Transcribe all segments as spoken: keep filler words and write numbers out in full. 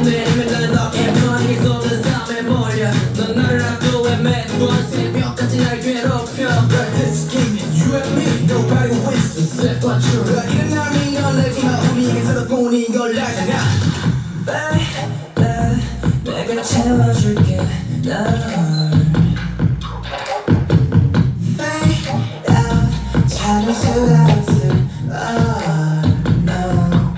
내리면 난 너의 머리 쏟는 삶에 몰려 넌 나를 압도해 매번 새벽까지 날 괴롭혀 But this game, you and me, nobody wins. Except for you. 이런 남이 널 내지마 우리에게 새롭고 이걸 알잖아. Baby, 내가 채워줄게 널 찾을 수가 없어. Oh, no.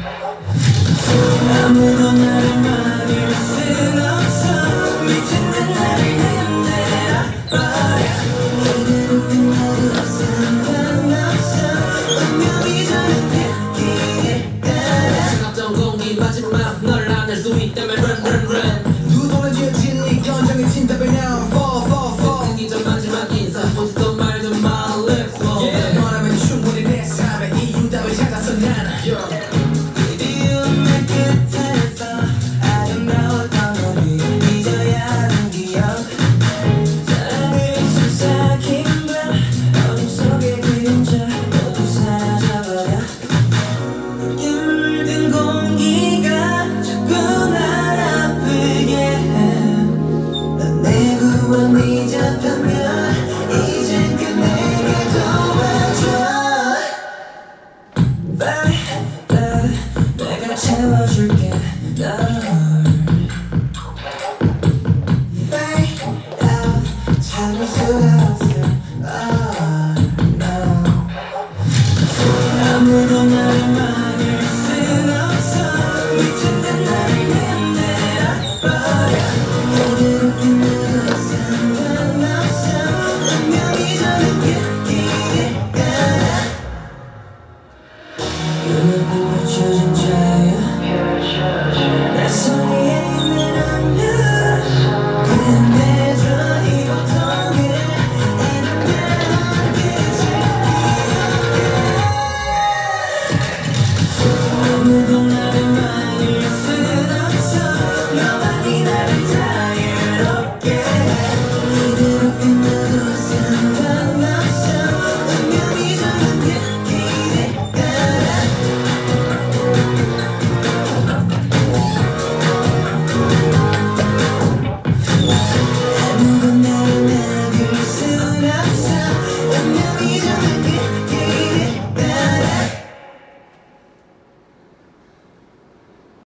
아무도 나를 막을 순 없어 미친 듯 나를 흔들어 버려 그대로 끝나도 상관없어 분명히 저는 느끼게 따라 차갑던 공기 마지막 널 안을 수 있다면 run run run 두 손을 쥐어진 네 감정에 침답해 now. Fall, fall, fall. 듣기 전 마지막 인사 보지도 말도 my lips fall yeah. 원하면 충분히 내 삶의 이유 답을 찾아서 나는 이리운 내 끝에서 아름다웠던 우리 잊어야 하는 기억 사랑을 속삭인 밤 어둠 속의 그림자 모두 사라져버려 이 물든 공기가 자꾸 날 아프게 해난 내 구원이 잡혔면 이젠 끝내게 도와줘 Baby, 내가 채워줄게 널